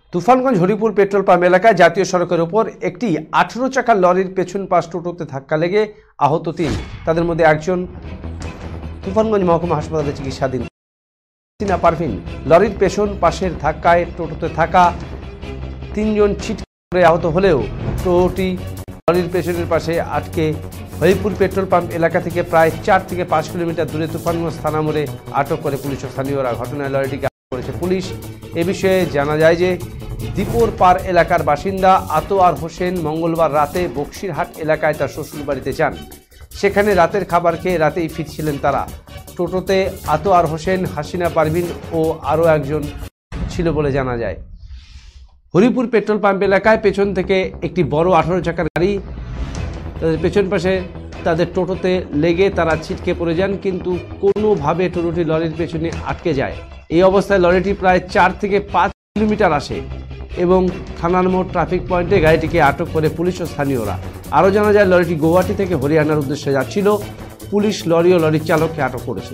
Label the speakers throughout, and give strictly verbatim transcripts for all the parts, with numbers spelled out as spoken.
Speaker 1: Tufanganj Haripur petrol pump এলাকায় জাতীয় সড়কের উপর একটি আঠারো চাকার লরির পেছন পাশ টোটোতে ধাক্কা লেগে আহত তিন। তাদের মধ্যে একজন তুফানগঞ্জ মহকুমা হাসপাতালে চিকিৎসাধীন। সিনা পারভিন লরির পেছন পাশের ধাক্কায় টোটোতে থাকা তিনজন ছিটকে পড়ে আহত হলেও টোটোটি লরির পেছনের পাশে আটকে হরিপুর পেট্রোল পাম্প এলাকা থেকে প্রায় চার থেকে পাঁচ কিলোমিটার দূরে তুফানগঞ্জ থানা মোড়ে আটক করে পুলিশ ও স্থানীয়রা। ঘটনায় লরিটিকে আটক করেছে পুলিশ। এ বিষয়ে জানা যায় যে দীপুর পার এলাকার বাসিন্দা আতোয়ার হোসেন মঙ্গলবার রাতে বক্সিরহাট এলাকায় তার শ্বশুর বাড়িতে যান। সেখানে রাতের খাবার খেয়ে রাতেই ফিরছিলেন তারা। টোটোতে আতোয়ার হোসেন, হাসিনা পারভিন ও আরও একজন ছিল বলে জানা যায়। হরিপুর পেট্রোল পাম্প এলাকায় পেছন থেকে একটি বড় আঠারো চাকার গাড়ি তাদের পেছন পাশে তাদের টোটোতে লেগে তারা ছিটকে পড়ে যান, কিন্তু কোনোভাবে টোটোটি লরির পেছনে আটকে যায়। এই অবস্থায় লরিটি প্রায় চার থেকে পাঁচ কিলোমিটার আসে এবং থানার মোড় ট্রাফিক পয়েন্টে গাড়িটিকে আটক করে পুলিশ ও স্থানীয়রা। আরও জানা যায় লরিটি গুয়াহাটি থেকে হরিয়ানার উদ্দেশ্যে যাচ্ছিল। পুলিশ লরি ও লরির চালককে আটক করেছে।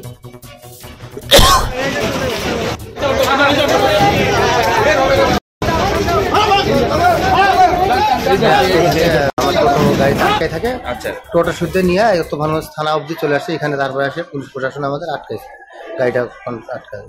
Speaker 2: গাড়ি ধাক্কায় থাকে, টোটো শুদ্ধে নিয়ে তুফানগঞ্জ থানা অবধি চলে আসে। এখানে তারপরে আসে পুলিশ প্রশাসন আমাদের আটকাইছে, গাড়িটা আটকায়।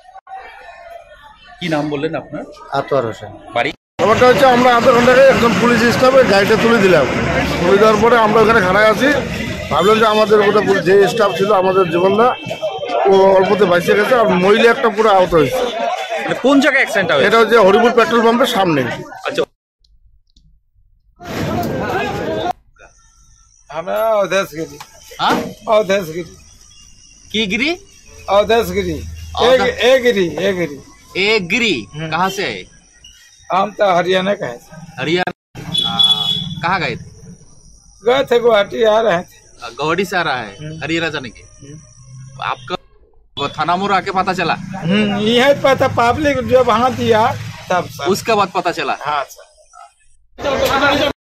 Speaker 3: কি নাম বললেন আপনার?
Speaker 2: আতোয়ার হোসেন।
Speaker 3: বাড়ি?
Speaker 4: ব্যাপারটা হচ্ছে আমরা আধা ঘন্টাকে একজন পুলিশ স্টাফে গাড়িটা তুলে দিলাম। তুলে দেওয়ার পরে আমরা ওখানে খানায় আছি। ভাবলাম যে আমাদের ওটা যে স্টাফ ছিল আমাদের জীবনটা ও অল্পতে বাইসে গেছে, আর মহিলা একটা পুরো আহত হয়েছে।
Speaker 3: কোন জায়গায় অ্যাক্সিডেন্ট হয়েছে?
Speaker 4: এটা হচ্ছে হরিপুর পেট্রোল পাম্পের সামনে।
Speaker 3: আচ্ছা,
Speaker 5: हमें अवधेश गिरी।
Speaker 3: हाँ?
Speaker 5: अवधेश गिरी
Speaker 3: की गिरी?
Speaker 5: अवधेश गिरी ए गिरी ए गिरी
Speaker 3: ए गिरी कहाँ से है?
Speaker 5: हम तो हरियाणा का है।
Speaker 3: हरियाणा। कहाँ गए थे?
Speaker 5: गए थे गुवाहाटी, आ रहे थे।
Speaker 3: गुवाहाटी से आ रहा है हरियाणा जाने के। आपका वो थाना मोड़ आके पता चला?
Speaker 5: यही पता पब्लिक जो वहाँ दिया तब।
Speaker 3: उसके बाद पता चला?
Speaker 5: हाँ सर।